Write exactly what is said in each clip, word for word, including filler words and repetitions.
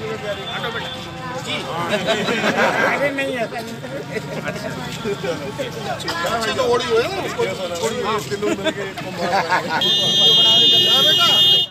अरे नहीं है। अच्छा तो ओडी हुए ना उसको ओडी तीनों मिलके बेटा।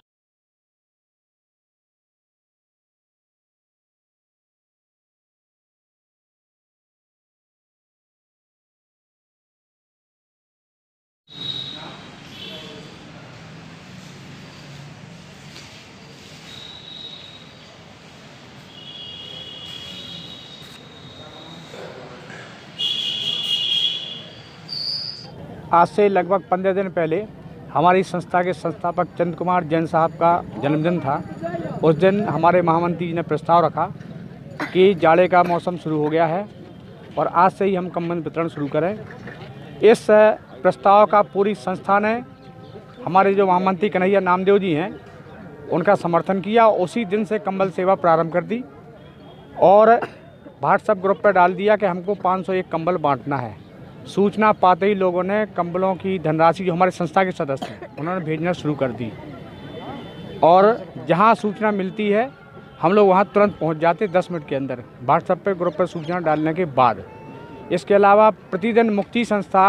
आज से लगभग पंद्रह दिन पहले हमारी संस्था के संस्थापक चंद्र कुमार जैन साहब का जन्मदिन था। उस दिन हमारे महामंत्री जी ने प्रस्ताव रखा कि जाड़े का मौसम शुरू हो गया है और आज से ही हम कंबल वितरण शुरू करें। इस प्रस्ताव का पूरी संस्था ने, हमारे जो महामंत्री कन्हैया नामदेव जी हैं, उनका समर्थन किया। उसी दिन से कंबल सेवा प्रारंभ कर दी और व्हाट्सएप ग्रुप पर डाल दिया कि हमको पाँच सौ एक कंबल बांटना है। सूचना पाते ही लोगों ने कंबलों की धनराशि, जो हमारे संस्था के सदस्य हैं, उन्होंने भेजना शुरू कर दी और जहां सूचना मिलती है हम लोग वहां तुरंत पहुंच जाते दस मिनट के अंदर, व्हाट्सएप पे ग्रुप पर सूचना डालने के बाद। इसके अलावा प्रतिदिन मुक्ति संस्था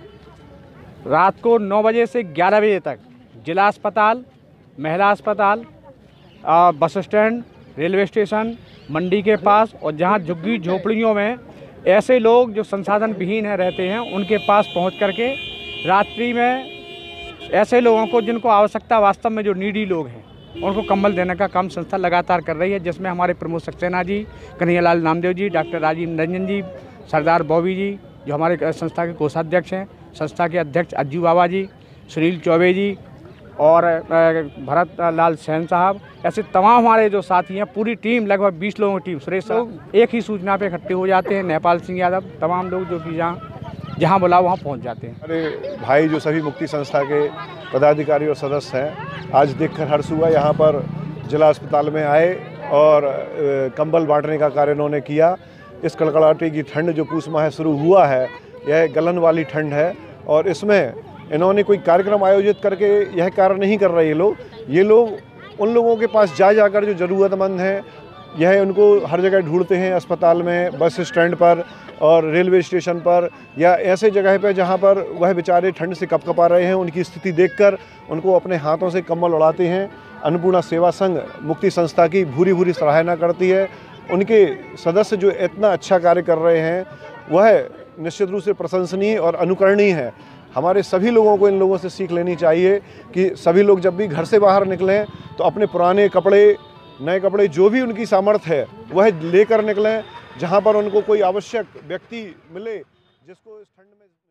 रात को नौ बजे से ग्यारह बजे तक जिला अस्पताल, महिला अस्पताल, बस स्टैंड, रेलवे स्टेशन, मंडी के पास और जहाँ झुग्गी झोपड़ियों में ऐसे लोग जो संसाधन विहीन है रहते हैं, उनके पास पहुंच करके रात्रि में ऐसे लोगों को जिनको आवश्यकता वास्तव में, जो नीडी लोग हैं, उनको कंबल देने का काम संस्था लगातार कर रही है। जिसमें हमारे प्रमोद सक्सेना जी, कन्हैयालाल नामदेव जी, डॉक्टर राजीव निरंजन जी, सरदार बॉबी जी, जो हमारे संस्था के कोषाध्यक्ष हैं, संस्था के अध्यक्ष अज्जू बाबा जी, सुनील चौबे जी और भरत लाल सैन साहब, ऐसे तमाम हमारे जो साथी हैं, पूरी टीम, लगभग बीस लोगों की टीम, सुरेश साहब, एक ही सूचना पे इकट्ठे हो जाते हैं। नेपाल सिंह यादव, तमाम लोग जो कि जहाँ जहाँ बुलाओ वहाँ पहुँच जाते हैं। अरे भाई, जो सभी मुक्ति संस्था के पदाधिकारी और सदस्य हैं, आज देखकर हर्ष हुआ। यहाँ पर जिला अस्पताल में आए और कंबल बांटने का कार्य इन्होंने किया। इस कड़कड़ाहट की ठंड जो पूस माह शुरू हुआ है, यह गलन वाली ठंड है और इसमें इन्होंने कोई कार्यक्रम आयोजित करके यह कार्य नहीं कर रहे ये लोग। ये लोग उन लोगों के पास जा जाकर जो ज़रूरतमंद हैं, यह उनको हर जगह ढूंढते हैं, अस्पताल में, बस स्टैंड पर और रेलवे स्टेशन पर, या ऐसे जगह पर जहां पर वह बेचारे ठंड से कपकपा रहे हैं। उनकी स्थिति देखकर उनको अपने हाथों से कंबल उड़ाते हैं। अन्नपूर्णा सेवा संघ मुक्ति संस्था की भूरी भूरी सराहना करती है। उनके सदस्य जो इतना अच्छा कार्य कर रहे हैं, वह निश्चित रूप से प्रशंसनीय और अनुकरणीय है। हमारे सभी लोगों को इन लोगों से सीख लेनी चाहिए कि सभी लोग जब भी घर से बाहर निकलें तो अपने पुराने कपड़े, नए कपड़े, जो भी उनकी सामर्थ्य है, वह लेकर निकलें, जहां पर उनको कोई आवश्यक व्यक्ति मिले जिसको इस ठंड में